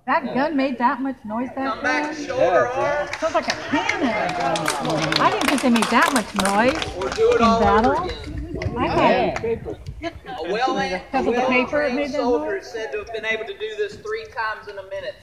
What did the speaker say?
That gun made that much noise back Come back, then? shoulder arm. Sounds like a cannon. I didn't think they made that much noise Or do it in all battle. over again. I can't. A well-trained Because of the paper it made that soldier noise? is said to have been able to do this 3 times in a minute.